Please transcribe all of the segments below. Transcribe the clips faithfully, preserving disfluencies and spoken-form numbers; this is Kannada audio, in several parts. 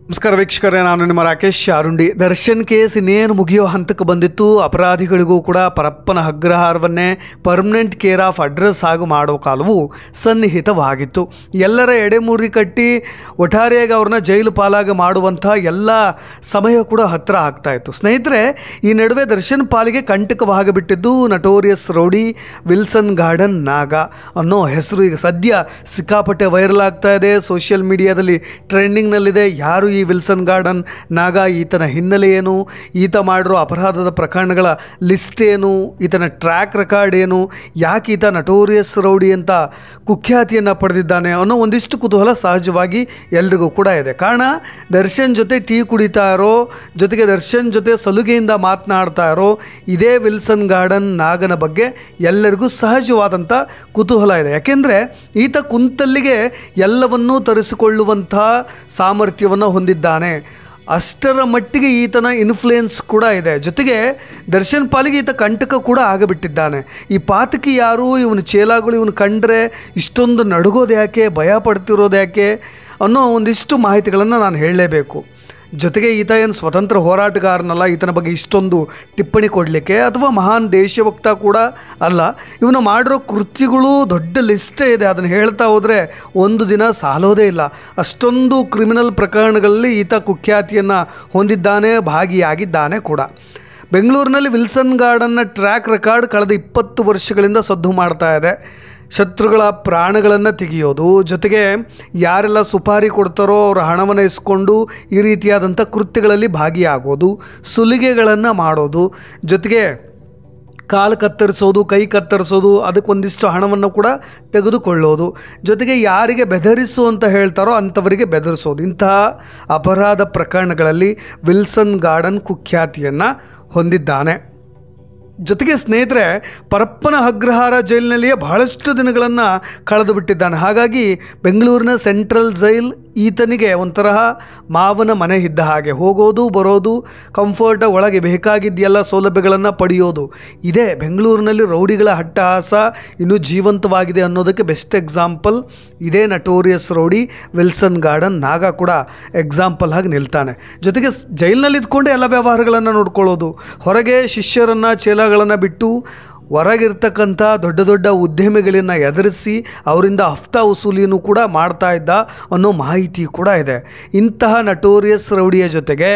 ನಮಸ್ಕಾರ ವೀಕ್ಷಕರೇ, ನಾನು ನಿಮ್ಮ ರಾಕೇಶ್ ಆರುಂಡಿ. ದರ್ಶನ್ ಕೇಸ್ ಇನ್ನೇನು ಮುಗಿಯೋ ಹಂತಕ್ಕೆ ಬಂದಿತ್ತು. ಅಪರಾಧಿಗಳಿಗೂ ಕೂಡ ಪರಪ್ಪನ ಅಗ್ರಹಾರವನ್ನೇ ಪರ್ಮನೆಂಟ್ ಕೇರ್ ಆಫ್ ಅಡ್ರೆಸ್ ಆಗಿ ಮಾಡೋ ಕಾಲವು ಸನ್ನಿಹಿತವಾಗಿತ್ತು. ಎಲ್ಲರ ಎಡೆಮೂರಿ ಕಟ್ಟಿ ಒಟ್ಟಾರೆಯಾಗಿ ಅವ್ರನ್ನ ಜೈಲು ಪಾಲಾಗಿ ಮಾಡುವಂಥ ಎಲ್ಲ ಸಮಯ ಕೂಡ ಹತ್ತಿರ ಆಗ್ತಾಯಿತ್ತು. ಸ್ನೇಹಿತರೆ, ಈ ನಡುವೆ ದರ್ಶನ್ ಪಾಲಿಗೆ ಕಂಟಕವಾಗಿಬಿಟ್ಟಿದ್ದು notorious rowdy Wilson Garden Naga ಅನ್ನೋ ಹೆಸರು ಈಗ ಸದ್ಯ ಸಿಕ್ಕಾಪಟ್ಟೆ ವೈರಲ್ ಆಗ್ತಾ ಇದೆ. ಸೋಷಿಯಲ್ ಮೀಡಿಯಾದಲ್ಲಿ ಟ್ರೆಂಡಿಂಗ್ನಲ್ಲಿದೆ. ಯಾರು ಈ ವಿಲ್ಸನ್ ಗಾರ್ಡನ್ ನಾಗ, ಈತನ ಹಿನ್ನೆಲೆ ಏನು, ಈತ ಮಾಡಿರೋ ಅಪರಾಧದ ಪ್ರಕರಣಗಳ ಲಿಸ್ಟ್ ಏನು, ಈತನ ಟ್ರ್ಯಾಕ್ ರೆಕಾರ್ಡ್ ಏನು, ಯಾಕೆ ಈತ ನಟೋರಿಯಸ್ ರೌಡಿ ಅಂತ ಕುಖ್ಯಾತಿಯನ್ನು ಪಡೆದಿದ್ದಾನೆ ಅನ್ನೋ ಒಂದಿಷ್ಟು ಕುತೂಹಲ ಸಹಜವಾಗಿ ಎಲ್ರಿಗೂ ಕೂಡ ಇದೆ. ಕಾರಣ ದರ್ಶನ್ ಜೊತೆ ಟೀ ಕುಡಿತಾ ಇರೋ, ಜೊತೆಗೆ ದರ್ಶನ್ ಜೊತೆ ಸಲುಗೆಯಿಂದ ಮಾತನಾಡ್ತಾ ಇರೋ ಇದೇ ವಿಲ್ಸನ್ ಗಾರ್ಡನ್ ನಾಗನ ಬಗ್ಗೆ ಎಲ್ಲರಿಗೂ ಸಹಜವಾದಂಥ ಕುತೂಹಲ ಇದೆ. ಯಾಕೆಂದರೆ ಈತ ಕುಂತಲ್ಲಿಗೆ ಎಲ್ಲವನ್ನೂ ತರಿಸಿಕೊಳ್ಳುವಂಥ ಸಾಮರ್ಥ್ಯವನ್ನು ಹೊಂದಿದ್ದಾನೆ. ಅಷ್ಟರ ಮಟ್ಟಿಗೆ ಈತನ ಇನ್ಫ್ಲೂಯೆನ್ಸ್ ಕೂಡ ಇದೆ. ಜೊತೆಗೆ ದರ್ಶನ್ ಪಾಲಿಗೆ ಈತ ಕಂಟಕ ಕೂಡ ಆಗಿಬಿಟ್ಟಿದ್ದಾನೆ. ಈ ಪಾತಕಿ ಯಾರು, ಇವನು ಚೇಲಾಗಳು ಇವನು ಕಂಡ್ರೆ ಇಷ್ಟೊಂದು ನಡುಗೋದು ಯಾಕೆ, ಭಯ ಪಡ್ತಿರೋದು ಯಾಕೆ ಅನ್ನೋ ಒಂದಿಷ್ಟು ಮಾಹಿತಿಗಳನ್ನು ನಾನು ಹೇಳಲೇಬೇಕು. ಜೊತೆಗೆ ಈತ ಏನು ಸ್ವತಂತ್ರ ಹೋರಾಟಗಾರನಲ್ಲ, ಈತನ ಬಗ್ಗೆ ಇಷ್ಟೊಂದು ಟಿಪ್ಪಣಿ ಕೊಡಲಿಕ್ಕೆ ಅಥವಾ ಮಹಾನ್ ದೇಶಭಕ್ತ ಕೂಡ ಅಲ್ಲ. ಇವನು ಮಾಡಿರೋ ಕೃತ್ಯಗಳು ದೊಡ್ಡ ಲಿಸ್ಟೇ ಇದೆ. ಅದನ್ನು ಹೇಳ್ತಾ ಹೋದರೆ ಒಂದು ದಿನ ಸಾಲೋದೇ ಇಲ್ಲ. ಅಷ್ಟೊಂದು ಕ್ರಿಮಿನಲ್ ಪ್ರಕರಣಗಳಲ್ಲಿ ಈತ ಕುಖ್ಯಾತಿಯನ್ನು ಹೊಂದಿದ್ದಾನೆ, ಭಾಗಿಯಾಗಿದ್ದಾನೆ ಕೂಡ. ಬೆಂಗಳೂರಿನಲ್ಲಿ ವಿಲ್ಸನ್ ಗಾರ್ಡನ್ನ ಟ್ರ್ಯಾಕ್ ರೆಕಾರ್ಡ್ ಕಳೆದ ಇಪ್ಪತ್ತು ವರ್ಷಗಳಿಂದ ಸದ್ದು ಮಾಡ್ತಾ ಇದೆ. ಶತ್ರುಗಳ ಪ್ರಾಣಗಳನ್ನು ತೆಗೆಯೋದು, ಜೊತೆಗೆ ಯಾರೆಲ್ಲ ಸುಪಾರಿ ಕೊಡ್ತಾರೋ ಅವರ ಹಣವನ್ನು ಇಸ್ಕೊಂಡು ಈ ರೀತಿಯಾದಂಥ ಕೃತ್ಯಗಳಲ್ಲಿ ಭಾಗಿಯಾಗೋದು, ಸುಲಿಗೆಗಳನ್ನು ಮಾಡೋದು, ಜೊತೆಗೆ ಕಾಲು ಕತ್ತರಿಸೋದು, ಕೈ ಕತ್ತರಿಸೋದು, ಅದಕ್ಕೊಂದಿಷ್ಟು ಹಣವನ್ನು ಕೂಡ ತೆಗೆದುಕೊಳ್ಳೋದು, ಜೊತೆಗೆ ಯಾರಿಗೆ ಬೆದರಿಸು ಅಂತ ಹೇಳ್ತಾರೋ ಅಂಥವರಿಗೆ ಬೆದರಿಸೋದು. ಇಂತಹ ಅಪರಾಧ ಪ್ರಕರಣಗಳಲ್ಲಿ ವಿಲ್ಸನ್ ಗಾರ್ಡನ್ ಕುಖ್ಯಾತಿಯನ್ನು ಹೊಂದಿದ್ದಾನೆ. ಜೊತೆಗೆ ಸ್ನೇಹಿತರೆ, ಪರಪ್ಪನ ಅಗ್ರಹಾರ ಜೈಲಿನಲ್ಲಿಯೇ ಬಹಳಷ್ಟು ದಿನಗಳನ್ನು ಕಳೆದು ಬಿಟ್ಟಿದ್ದಾನೆ. ಹಾಗಾಗಿ ಬೆಂಗಳೂರಿನ ಸೆಂಟ್ರಲ್ ಜೈಲ್ ಈತನಿಗೆ ಒಂಥರಹ ಮಾವನ ಮನೆ ಇದ್ದ ಹಾಗೆ. ಹೋಗೋದು ಬರೋದು ಕಂಫರ್ಟ್, ಒಳಗೆ ಬೇಕಾಗಿದ್ದೆಲ್ಲ ಸೌಲಭ್ಯಗಳನ್ನು ಪಡೆಯೋದು. ಇದೇ ಬೆಂಗಳೂರಿನಲ್ಲಿ ರೌಡಿಗಳ ಹಟ್ಟಹಾಸ ಇನ್ನೂ ಜೀವಂತವಾಗಿದೆ ಅನ್ನೋದಕ್ಕೆ ಬೆಸ್ಟ್ ಎಕ್ಸಾಂಪಲ್ ಇದೇ notorious rowdy Wilson Garden Naga ಕೂಡ ಎಕ್ಸಾಂಪಲ್ ಆಗಿ ನಿಲ್ತಾನೆ. ಜೊತೆಗೆ ಜೈಲಿನಲ್ಲಿ ಇದ್ಕೊಂಡೆ ಎಲ್ಲ ವ್ಯವಹಾರಗಳನ್ನು ನೋಡ್ಕೊಳ್ಳೋದು, ಹೊರಗೆ ಶಿಷ್ಯರನ್ನು ಚೇಲಾಗಳನ್ನು ಬಿಟ್ಟು ಹೊರಗಿರ್ತಕ್ಕಂಥ ದೊಡ್ಡ ದೊಡ್ಡ ಉದ್ಯಮಿಗಳನ್ನು ಎದುರಿಸಿ ಅವರಿಂದ ಹಫ್ತಾ ವಸೂಲಿಯನ್ನು ಕೂಡ ಮಾಡ್ತಾ ಇದ್ದ ಅನ್ನೋ ಮಾಹಿತಿ ಕೂಡ ಇದೆ. ಇಂತಹ ನಟೋರಿಯಸ್ ರೌಡಿಯ ಜೊತೆಗೆ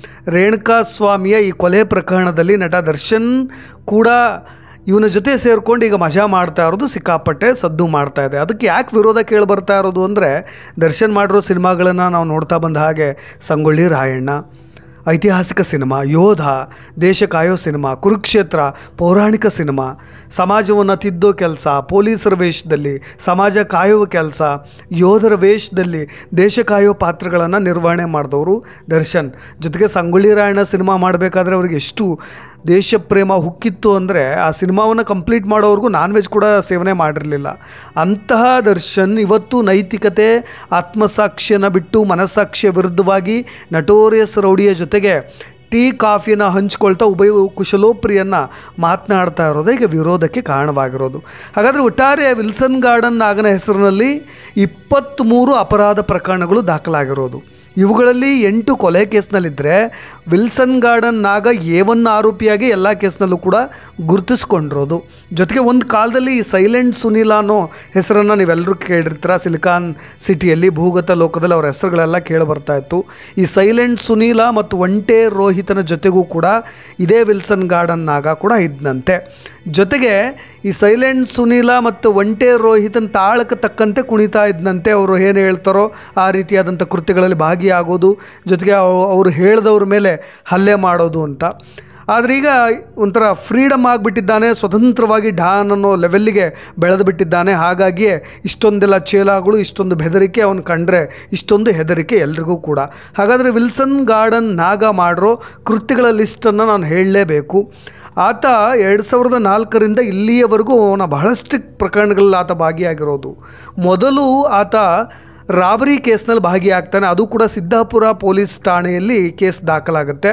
ರೇಣುಕಾಸ್ವಾಮಿಯ ಈ ಕೊಲೆ ಪ್ರಕರಣದಲ್ಲಿ ನಟ ದರ್ಶನ್ ಕೂಡ ಇವನ ಜೊತೆ ಸೇರಿಕೊಂಡು ಈಗ ಮಜಾ ಮಾಡ್ತಾ ಇರೋದು ಸಿಕ್ಕಾಪಟ್ಟೆ ಸದ್ದು ಮಾಡ್ತಾ ಇದೆ. ಅದಕ್ಕೆ ಯಾಕೆ ವಿರೋಧ ಕೇಳಿ ಬರ್ತಾ ಇರೋದು ಅಂದರೆ, ದರ್ಶನ್ ಮಾಡಿರೋ ಸಿನಿಮಾಗಳನ್ನು ನಾವು ನೋಡ್ತಾ ಬಂದ ಹಾಗೆ ಸಂಗೊಳ್ಳಿ ರಾಯಣ್ಣ ಐತಿಹಾಸಿಕ ಸಿನಿಮಾ, ಯೋಧ ದೇಶ ಕಾಯೋ ಸಿನಿಮಾ, ಕುರುಕ್ಷೇತ್ರ ಪೌರಾಣಿಕ ಸಿನಿಮಾ, ಸಮಾಜವನ್ನು ತಿದ್ದೋ ಕೆಲಸ, ಪೊಲೀಸರ ವೇಷದಲ್ಲಿ ಸಮಾಜ ಕಾಯುವ ಕೆಲಸ, ಯೋಧರ ವೇಷದಲ್ಲಿ ದೇಶ ಕಾಯೋ ಪಾತ್ರಗಳನ್ನು ನಿರ್ವಹಣೆ ಮಾಡಿದವರು ದರ್ಶನ್. ಜೊತೆಗೆ ಸಂಗೊಳ್ಳಿ ರಾಯಣ್ಣ ಸಿನಿಮಾ ಮಾಡಬೇಕಾದ್ರೆ ಅವ್ರಿಗೆ ಎಷ್ಟು ದೇಶ ಪ್ರೇಮ ಹುಕ್ಕಿತ್ತು ಅಂದರೆ ಆ ಸಿನಿಮಾವನ್ನು ಕಂಪ್ಲೀಟ್ ಮಾಡೋವ್ರಿಗೂ ನಾನ್ ವೆಜ್ ಕೂಡ ಸೇವನೆ ಮಾಡಿರಲಿಲ್ಲ. ಅಂತಹ ದರ್ಶನ್ ಇವತ್ತು ನೈತಿಕತೆ ಆತ್ಮಸಾಕ್ಷಿಯನ್ನು ಬಿಟ್ಟು ಮನಸ್ಸಾಕ್ಷಿಯ ವಿರುದ್ಧವಾಗಿ ನಟೋರಿಯಸ್ ರೌಡಿಯ ಜೊತೆಗೆ ಟೀ ಕಾಫಿಯನ್ನು ಹಂಚ್ಕೊಳ್ತಾ ಉಭಯ ಕುಶಲೋಪ್ರಿಯನ್ನು ಮಾತನಾಡ್ತಾ ಇರೋದೇ ಈಗ ವಿರೋಧಕ್ಕೆ ಕಾರಣವಾಗಿರೋದು. ಹಾಗಾದರೆ ಒಟ್ಟಾರೆ ವಿಲ್ಸನ್ ಗಾರ್ಡನ್ ನಾಗನ ಹೆಸರಿನಲ್ಲಿ ಇಪ್ಪತ್ತ್ಮೂರು ಅಪರಾಧ ಪ್ರಕರಣಗಳು ದಾಖಲಾಗಿರೋದು. ಇವುಗಳಲ್ಲಿ ಎಂಟು ಕೊಲೆ ಕೇಸ್ನಲ್ಲಿದ್ದರೆ Wilson Garden Naga A one ಆರೋಪಿಯಾಗಿ ಎಲ್ಲ ಕೇಸ್ನಲ್ಲೂ ಕೂಡ ಗುರುತಿಸ್ಕೊಂಡಿರೋದು. ಜೊತೆಗೆ ಒಂದು ಕಾಲದಲ್ಲಿ ಈ ಸೈಲೆಂಟ್ ಸುನೀಲ ಅನ್ನೋ ಹೆಸರನ್ನು ನೀವೆಲ್ಲರೂ ಕೇಳಿರ್ತೀರ. ಸಿಲಿಕಾನ್ ಸಿಟಿಯಲ್ಲಿ ಭೂಗತ ಲೋಕದಲ್ಲಿ ಅವರ ಹೆಸರುಗಳೆಲ್ಲ ಕೇಳಿಬರ್ತಾ ಇತ್ತು. ಈ ಸೈಲೆಂಟ್ ಸುನೀಲ ಮತ್ತು ಒಂಟೆ ರೋಹಿತನ ಜೊತೆಗೂ ಕೂಡ ಇದೇ ವಿಲ್ಸನ್ ಗಾರ್ಡನ್ ನಾಗ ಕೂಡ ಇದ್ದಂತೆ. ಜೊತೆಗೆ ಈ ಸೈಲೆಂಟ್ ಸುನೀಲ ಮತ್ತು ಒಂಟೆ ರೋಹಿತನ ತಾಳಕ್ಕೆ ತಕ್ಕಂತೆ ಕುಣಿತಾ ಇದ್ದಂತೆ. ಅವರು ಏನು ಹೇಳ್ತಾರೋ ಆ ರೀತಿಯಾದಂಥ ಕೃತ್ಯಗಳಲ್ಲಿ ಭಾಗಿಯಾಗೋದು, ಜೊತೆಗೆ ಅವರು ಹೇಳಿದವ್ರ ಮೇಲೆ ಹಲ್ಲೆ ಮಾಡೋದು ಅಂತ. ಆದರೆ ಈಗ ಒಂಥರ ಫ್ರೀಡಮ್ ಆಗಿಬಿಟ್ಟಿದ್ದಾನೆ, ಸ್ವತಂತ್ರವಾಗಿ ಡಾನ್ ಅನ್ನೋ ಲೆವೆಲ್ಲಿಗೆ ಬೆಳೆದು ಬಿಟ್ಟಿದ್ದಾನೆ. ಹಾಗಾಗಿಯೇ ಇಷ್ಟೊಂದೆಲ್ಲ ಚೇಲಾಗಳು, ಇಷ್ಟೊಂದು ಬೆದರಿಕೆ ಅವನು ಕಂಡ್ರೆ ಇಷ್ಟೊಂದು ಹೆದರಿಕೆ ಎಲ್ರಿಗೂ ಕೂಡ. ಹಾಗಾದರೆ ವಿಲ್ಸನ್ ಗಾರ್ಡನ್ ನಾಗ ಮಾಡಿರೋ ಕೃತ್ಯಗಳ ಲಿಸ್ಟನ್ನು ನಾನು ಹೇಳಲೇಬೇಕು. ಆತ ಎರಡು ಸಾವಿರದ ನಾಲ್ಕರಿಂದ ಇಲ್ಲಿಯವರೆಗೂ ಅವನ ಬಹಳಷ್ಟು ಪ್ರಕರಣಗಳಲ್ಲಿ ಆತ ಭಾಗಿಯಾಗಿರೋದು. ಮೊದಲು ಆತ ರಾಬರಿ ಕೇಸ್ನಲ್ಲಿ ಭಾಗಿಯಾಗ್ತಾನೆ. ಅದು ಕೂಡ ಸಿದ್ದಾಪುರ ಪೊಲೀಸ್ ಠಾಣೆಯಲ್ಲಿ ಕೇಸ್ ದಾಖಲಾಗುತ್ತೆ.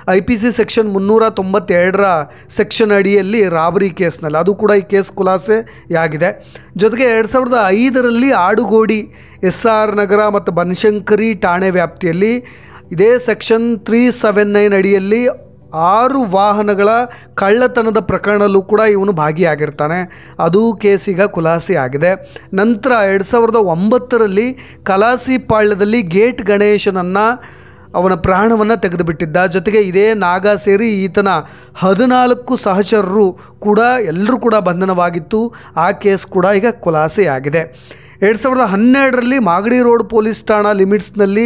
ಐ ಪಿ ಸಿ ಸೆಕ್ಷನ್ ಮುನ್ನೂರ ತೊಂಬತ್ತೆರಡರ ಸೆಕ್ಷನ್ ಅಡಿಯಲ್ಲಿ ರಾಬರಿ ಕೇಸ್ನಲ್ಲಿ, ಅದು ಕೂಡ ಈ ಕೇಸ್ ಖುಲಾಸೆಯಾಗಿದೆ. ಜೊತೆಗೆ ಎರಡು ಸಾವಿರದ ಐದರಲ್ಲಿ ಆಡುಗೋಡಿ ಎಸ್ ಆರ್ ನಗರ ಮತ್ತು ಬನಶಂಕರಿ ಠಾಣೆ ವ್ಯಾಪ್ತಿಯಲ್ಲಿ ಇದೇ ಸೆಕ್ಷನ್ ತ್ರೀ ಸೆವೆನ್ ನೈನ್ ಅಡಿಯಲ್ಲಿ ಆರು ವಾಹನಗಳ ಕಳ್ಳತನದ ಪ್ರಕರಣದಲ್ಲೂ ಕೂಡ ಇವನು ಭಾಗಿಯಾಗಿರ್ತಾನೆ. ಅದು ಕೇಸೀಗ ಖುಲಾಸೆ ಆಗಿದೆ. ನಂತರ ಎರಡು ಸಾವಿರದ ಒಂಬತ್ತರಲ್ಲಿ ಕಲಾಸಿಪಾಳ್ಯದಲ್ಲಿ ಗೇಟ್ ಗಣೇಶನನ್ನು ಅವನ ಪ್ರಾಣವನ್ನು ತೆಗೆದುಬಿಟ್ಟಿದ್ದ. ಜೊತೆಗೆ ಇದೇ ನಾಗ ಸೇರಿ ಈತನ ಹದಿನಾಲ್ಕು ಸಹಚರರು ಕೂಡ ಎಲ್ಲರೂ ಕೂಡ ಬಂಧನವಾಗಿತ್ತು. ಆ ಕೇಸ್ ಕೂಡ ಈಗ ಖುಲಾಸೆಯಾಗಿದೆ. ಎರಡು ಸಾವಿರದ ಹನ್ನೆರಡರಲ್ಲಿ ಮಾಗಡಿ ರೋಡ್ ಪೊಲೀಸ್ ಠಾಣಾ ಲಿಮಿಟ್ಸ್ನಲ್ಲಿ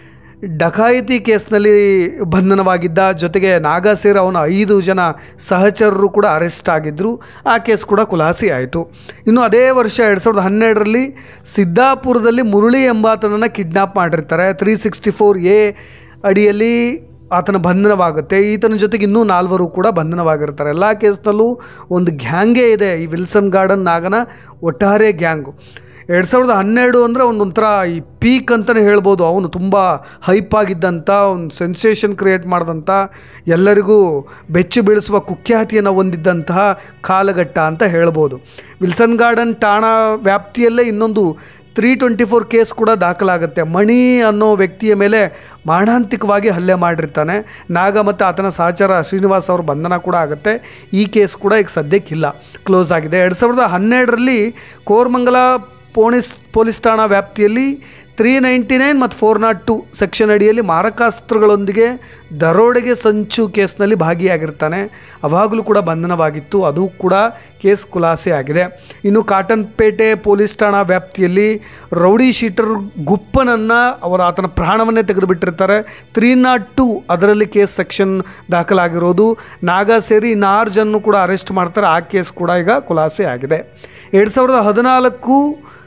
ಡಕಾಯಿತಿ ಕೇಸ್ನಲ್ಲಿ ಬಂಧನವಾಗಿದ್ದ. ಜೊತೆಗೆ ನಾಗ ಸೇರಿ ಅವನ ಐದು ಜನ ಸಹಚರರು ಕೂಡ ಅರೆಸ್ಟ್ ಆಗಿದ್ದರು. ಆ ಕೇಸ್ ಕೂಡ ಖುಲಾಸೆ ಆಯಿತು. ಇನ್ನು ಅದೇ ವರ್ಷ ಎರಡು ಸಾವಿರದ ಹನ್ನೆರಡರಲ್ಲಿ ಸಿದ್ದಾಪುರದಲ್ಲಿ ಮುರಳಿ ಎಂಬಾತನನ್ನು ಕಿಡ್ನಾಪ್ ಮಾಡಿರ್ತಾರೆ. ತ್ರೀ ಸಿಕ್ಸ್ಟಿ ಫೋರ್ ಎ ಅಡಿಯಲ್ಲಿ ಆತನ ಬಂಧನವಾಗುತ್ತೆ. ಈತನ ಜೊತೆಗೆ ಇನ್ನೂ ನಾಲ್ವರು ಕೂಡ ಬಂಧನವಾಗಿರ್ತಾರೆ. ಎಲ್ಲ ಕೇಸ್ನಲ್ಲೂ ಒಂದು ಗ್ಯಾಂಗೇ ಇದೆ, ಈ ವಿಲ್ಸನ್ ಗಾರ್ಡನ್ ನಾಗನ ಒಟ್ಟಾರೆ ಗ್ಯಾಂಗು. ಎರಡು ಸಾವಿರದ ಹನ್ನೆರಡು ಅಂದರೆ ಒಂದೊಂಥರ ಈ ಪೀಕ್ ಅಂತಲೇ ಹೇಳ್ಬೋದು. ಅವನು ತುಂಬ ಹೈಪಾಗಿದ್ದಂಥ, ಒಂದು ಸೆನ್ಸೇಷನ್ ಕ್ರಿಯೇಟ್ ಮಾಡಿದಂಥ, ಎಲ್ಲರಿಗೂ ಬೆಚ್ಚು ಬೀಳಿಸುವ ಕುಖ್ಯಾತಿಯನ್ನು ಹೊಂದಿದ್ದಂತಹ ಕಾಲಘಟ್ಟ ಅಂತ ಹೇಳ್ಬೋದು. ವಿಲ್ಸನ್ ಗಾರ್ಡನ್ ಠಾಣಾ ವ್ಯಾಪ್ತಿಯಲ್ಲೇ ಇನ್ನೊಂದು ತ್ರೀ ಟ್ವೆಂಟಿ ಫೋರ್ ಕೇಸ್ ಕೂಡ ದಾಖಲಾಗುತ್ತೆ. ಮಣಿ ಅನ್ನೋ ವ್ಯಕ್ತಿಯ ಮೇಲೆ ಮಾರಣಾಂತಿಕವಾಗಿ ಹಲ್ಲೆ ಮಾಡಿರ್ತಾನೆ ನಾಗ, ಮತ್ತು ಆತನ ಸಹಚರ ಶ್ರೀನಿವಾಸ್ ಅವ್ರ ಬಂಧನ ಕೂಡ ಆಗುತ್ತೆ. ಈ ಕೇಸ್ ಕೂಡ ಈಗ ಸದ್ಯಕ್ಕಿಲ್ಲ, ಕ್ಲೋಸ್ ಆಗಿದೆ. ಎರಡು ಸಾವಿರದ ಹನ್ನೆರಡರಲ್ಲಿ ಕೋರಮಂಗಲ ಪೊಲೀಸ್ ಪೊಲೀಸ್ ಠಾಣಾ ವ್ಯಾಪ್ತಿಯಲ್ಲಿ ತ್ರೀ ನೈಂಟಿ ನೈನ್ ಮತ್ತು ಫೋರ್ ನಾಟ್ ಟು ಸೆಕ್ಷನ್ ಅಡಿಯಲ್ಲಿ ಮಾರಕಾಸ್ತ್ರಗಳೊಂದಿಗೆ ದರೋಡೆಗೆ ಸಂಚು ಕೇಸ್ನಲ್ಲಿ ಭಾಗಿಯಾಗಿರ್ತಾನೆ. ಅವಾಗಲೂ ಕೂಡ ಬಂಧನವಾಗಿತ್ತು. ಅದು ಕೂಡ ಕೇಸ್ ಖುಲಾಸೆ ಆಗಿದೆ. ಇನ್ನು ಕಾಟನ್ಪೇಟೆ ಪೊಲೀಸ್ ಠಾಣಾ ವ್ಯಾಪ್ತಿಯಲ್ಲಿ ರೌಡಿ ಶೀಟರ್ ಗುಪ್ಪನನ್ನು ಅವರ ಆತನ ಪ್ರಾಣವನ್ನೇ ತೆಗೆದುಬಿಟ್ಟಿರ್ತಾರೆ. ತ್ರೀ ನಾಟ್ ಟು ಅದರಲ್ಲಿ ಕೇಸ್ ಸೆಕ್ಷನ್ ದಾಖಲಾಗಿರೋದು. ನಾಗ ಸೇರಿ ಇನ್ನಾರು ಜನ ಕೂಡ ಅರೆಸ್ಟ್ ಮಾಡ್ತಾರೆ. ಆ ಕೇಸ್ ಕೂಡ ಈಗ ಖುಲಾಸೆ ಆಗಿದೆ. ಎರಡು ಸಾವಿರದ ಹದಿನಾಲ್ಕು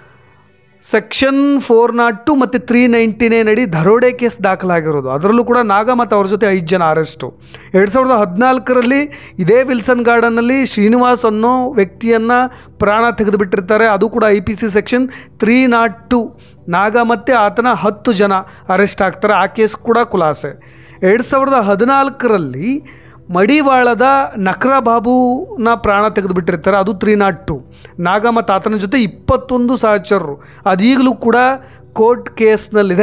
ಸೆಕ್ಷನ್ ಫೋರ್ ನಾಟ್ ಟು ಮತ್ತು ತ್ರೀ ನೈಂಟಿ ನೈನ್ ಅಡಿ ದರೋಡೆ ಕೇಸ್ ದಾಖಲಾಗಿರೋದು. ಅದರಲ್ಲೂ ಕೂಡ ನಾಗ ಮತ್ತು ಅವ್ರ ಜೊತೆ ಐದು ಜನ ಅರೆಸ್ಟು. ಎರಡು ಸಾವಿರದ ಹದಿನಾಲ್ಕರಲ್ಲಿ ಇದೇ ವಿಲ್ಸನ್ ಗಾರ್ಡನ್ನಲ್ಲಿ ಶ್ರೀನಿವಾಸ್ ಅನ್ನೋ ವ್ಯಕ್ತಿಯನ್ನು ಪ್ರಾಣ ತೆಗೆದುಬಿಟ್ಟಿರ್ತಾರೆ. ಅದು ಕೂಡ I P C section three nought two. Naga ಮತ್ತು ಆತನ ಹತ್ತು ಜನ ಅರೆಸ್ಟ್ ಆಗ್ತಾರೆ. ಆ ಕೇಸ್ ಕೂಡ ಖುಲಾಸೆ. ಎರಡು ಸಾವಿರದ ಹದಿನಾಲ್ಕರಲ್ಲಿ ಮಡಿವಾಳದ ನಕ್ರಾ ಬಾಬುನ ಪ್ರಾಣ ತೆಗೆದುಬಿಟ್ಟಿರ್ತಾರೆ. ಅದು ತ್ರೀ ನಾಟ್ ಟು. ನಾಗ ಮತ್ತು ಆತನ ಜೊತೆ ಇಪ್ಪತ್ತೊಂದು ಸಹಚರರು. ಅದೀಗಲೂ ಕೂಡ ಕೋರ್ಟ್ ಕೇಸ್ನಲ್ಲಿದೆ.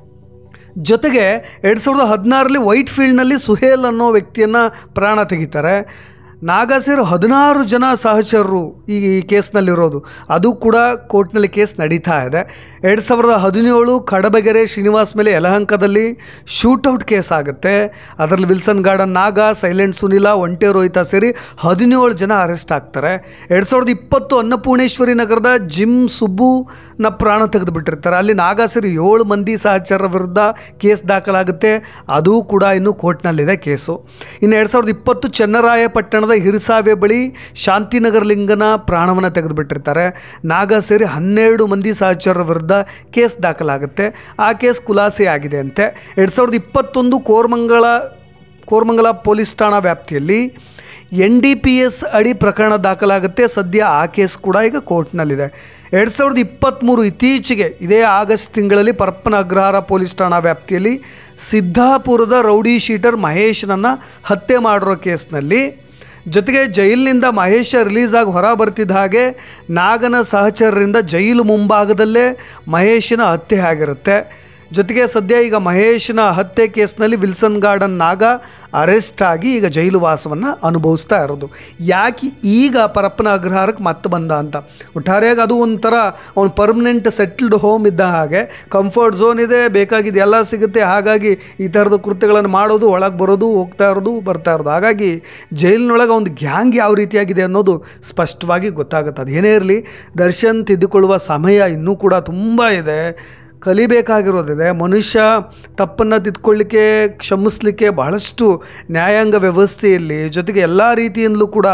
ಜೊತೆಗೆ ಎರಡು ಸಾವಿರದ ಹದಿನಾರರಲ್ಲಿ ವೈಟ್ ಫೀಲ್ಡ್ನಲ್ಲಿ ಸುಹೇಲ್ ಅನ್ನೋ ವ್ಯಕ್ತಿಯನ್ನು ಪ್ರಾಣ ತೆಗಿತಾರೆ. ನಾಗ ಸೇರಿ ಹದಿನಾರು ಜನ ಸಹಚರರು ಈ ಕೇಸ್ನಲ್ಲಿರೋದು. ಅದು ಕೂಡ ಕೋರ್ಟ್ನಲ್ಲಿ ಕೇಸ್ ನಡೀತಾ ಇದೆ. ಎರಡು ಸಾವಿರದ ಹದಿನೇಳು ಕಡಬಗೆರೆ ಶ್ರೀನಿವಾಸ್ ಮೇಲೆ ಯಲಹಂಕದಲ್ಲಿ ಶೂಟೌಟ್ ಕೇಸ್ ಆಗುತ್ತೆ. ಅದರಲ್ಲಿ Wilson Garden Naga, silent Sunila, ಒಂಟೆ ರೋಹಿತ ಸೇರಿ ಹದಿನೇಳು ಜನ ಅರೆಸ್ಟ್ ಆಗ್ತಾರೆ. ಎರಡು ಸಾವಿರದ ಇಪ್ಪತ್ತು ಅನ್ನಪೂರ್ಣೇಶ್ವರಿ ನಗರದ ಜಿಮ್ ಸುಬ್ಬುನ ಪ್ರಾಣ ತೆಗೆದುಬಿಟ್ಟಿರ್ತಾರೆ. ಅಲ್ಲಿ ನಾಗ ಸೇರಿ ಏಳು ಮಂದಿ ಸಹಚರರ ವಿರುದ್ಧ ಕೇಸ್ ದಾಖಲಾಗುತ್ತೆ. ಅದು ಕೂಡ ಇನ್ನು ಕೋರ್ಟ್ನಲ್ಲಿದೆ ಕೇಸು. ಇನ್ನು ಎರಡು ಸಾವಿರದ ಇಪ್ಪತ್ತು ಚನ್ನರಾಯಪಟ್ಟಣದ ಹಿರಿಸಾವೆ ಬಳಿ ಶಾಂತಿನಗರ ಲಿಂಗನ ಪ್ರಾಣವನ್ನು ತೆಗೆದುಬಿಟ್ಟಿರ್ತಾರೆ. ನಾಗ ಸೇರಿ ಹನ್ನೆರಡು ಮಂದಿ ಸಹಚರರ ವಿರುದ್ಧ ಕೇಸ್ ದಾಖಲಾಗುತ್ತೆ. ಆ ಕೇಸ್ ಖುಲಾಸೆ ಆಗಿದೆ ಅಂತೆ. ಎರಡು ಸಾವಿರದ ಇಪ್ಪತ್ತೊಂದು ಕೋರಮಂಗಲ ಕೋರಮಂಗಲ ಪೊಲೀಸ್ ಠಾಣಾ ವ್ಯಾಪ್ತಿಯಲ್ಲಿ ಎನ್ ಡಿ ಪಿ ಎಸ್ ಅಡಿ ಪ್ರಕರಣ ದಾಖಲಾಗುತ್ತೆ. ಸದ್ಯ ಆ ಕೇಸ್ ಕೂಡ ಈಗ ಕೋರ್ಟ್ನಲ್ಲಿದೆ. ಎರಡು ಸಾವಿರದ ಇಪ್ಪತ್ತ್ಮೂರು ಇತ್ತೀಚೆಗೆ ಇದೇ ಆಗಸ್ಟ್ ತಿಂಗಳಲ್ಲಿ ಪರಪ್ಪನ ಅಗ್ರಹಾರ ಪೊಲೀಸ್ ಠಾಣಾ ವ್ಯಾಪ್ತಿಯಲ್ಲಿ ಸಿದ್ದಾಪುರದ ರೌಡಿ ಶೀಟರ್ ಮಹೇಶನನ್ನು ಹತ್ಯೆ ಮಾಡಿರೋ ಕೇಸ್ನಲ್ಲಿ, ಜೊತೆಗೆ ಜೈಲಿನಿಂದ ಮಹೇಶ ರಿಲೀಸ್ ಆಗಿ ಹೊರ ಬರ್ತಿದ್ದ ಹಾಗೆ ನಾಗನ ಸಹಚರರಿಂದ ಜೈಲು ಮುಂಭಾಗದಲ್ಲೇ ಮಹೇಶನ ಹತ್ಯೆ ಆಗಿರುತ್ತೆ. ಜೊತೆಗೆ ಸದ್ಯ ಈಗ ಮಹೇಶನ ಹತ್ಯೆ ಕೇಸ್ನಲ್ಲಿ ವಿಲ್ಸನ್ ಗಾರ್ಡನ್ ನಾಗ ಅರೆಸ್ಟ್ ಆಗಿ ಈಗ ಜೈಲು ವಾಸವನ್ನು ಅನುಭವಿಸ್ತಾ ಇರೋದು. ಯಾಕೆ ಈಗ ಪರಪ್ಪನ ಅಗ್ರಹಾರಕ್ಕೆ ಮತ್ತೆ ಬಂದ ಅಂತ, ಒಟ್ಟಾರೆಯಾಗಿ ಅದು ಒಂಥರ ಅವ್ನು ಪರ್ಮನೆಂಟ್ ಸೆಟ್ಲ್ಡ್ ಹೋಮ್ ಇದ್ದ ಹಾಗೆ, ಕಂಫರ್ಟ್ ಝೋನ್ ಇದೆ, ಬೇಕಾಗಿದ್ದು ಎಲ್ಲ ಸಿಗುತ್ತೆ. ಹಾಗಾಗಿ ಈ ಥರದ ಕೃತ್ಯಗಳನ್ನು ಮಾಡೋದು, ಒಳಗೆ ಬರೋದು, ಹೋಗ್ತಾ ಇರೋದು, ಬರ್ತಾ ಇರೋದು. ಹಾಗಾಗಿ ಜೈಲಿನೊಳಗೆ ಒಂದು ಗ್ಯಾಂಗ್ ಯಾವ ರೀತಿಯಾಗಿದೆ ಅನ್ನೋದು ಸ್ಪಷ್ಟವಾಗಿ ಗೊತ್ತಾಗುತ್ತೆ. ಅದೇನೇ ಇರಲಿ, ದರ್ಶನ್ ತಿದ್ದುಕೊಳ್ಳುವ ಸಮಯ ಇನ್ನೂ ಕೂಡ ತುಂಬ ಇದೆ, ಕಲಿಬೇಕಾಗಿರೋದಿದೆ. ಮನುಷ್ಯ ತಪ್ಪನ್ನು ತಿದ್ಕೊಳ್ಳಿಕ್ಕೆ, ಕ್ಷಮಿಸಲಿಕ್ಕೆ ಬಹಳಷ್ಟು ನ್ಯಾಯಾಂಗ ವ್ಯವಸ್ಥೆಯಲ್ಲಿ, ಜೊತೆಗೆ ಎಲ್ಲ ರೀತಿಯಿಂದಲೂ ಕೂಡ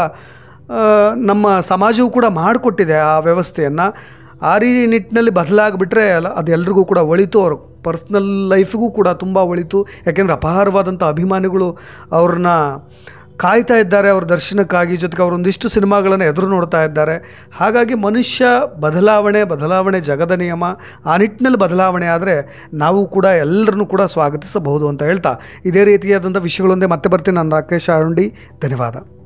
ನಮ್ಮ ಸಮಾಜವು ಕೂಡ ಮಾಡಿಕೊಟ್ಟಿದೆ ಆ ವ್ಯವಸ್ಥೆಯನ್ನು. ಆ ರೀತಿ ನಿಟ್ಟಿನಲ್ಲಿ ಬದಲಾಗಿಬಿಟ್ರೆ ಅದೆಲ್ಲರಿಗೂ ಕೂಡ ಒಳಿತು, ಅವ್ರ ಪರ್ಸ್ನಲ್ ಲೈಫಿಗೂ ಕೂಡ ತುಂಬ ಒಳಿತು. ಯಾಕೆಂದರೆ ಅಪಾರವಾದಂಥ ಅಭಿಮಾನಿಗಳು ಅವ್ರನ್ನ ಕಾಯ್ತಾ ಇದ್ದಾರೆ ಅವರ ದರ್ಶನಕ್ಕಾಗಿ. ಜೊತೆಗೆ ಅವರೊಂದಿಷ್ಟು ಸಿನಿಮಾಗಳನ್ನು ಎದುರು ನೋಡ್ತಾ ಇದ್ದಾರೆ. ಹಾಗಾಗಿ ಮನುಷ್ಯ ಬದಲಾವಣೆ ಬದಲಾವಣೆ ಜಗದ ನಿಯಮ. ಆ ನಿಟ್ಟಿನಲ್ಲಿ ಬದಲಾವಣೆ ಆದರೆ ನಾವು ಕೂಡ ಎಲ್ಲರನ್ನೂ ಕೂಡ ಸ್ವಾಗತಿಸಬಹುದು ಅಂತ ಹೇಳ್ತಾ ಇದೇ ರೀತಿಯಾದಂಥ ವಿಷಯಗಳೊಂದೇ ಮತ್ತೆ ಬರ್ತೀನಿ. ನಾನು ರಾಕೇಶ್ ಆರುಂಡಿ. ಧನ್ಯವಾದ.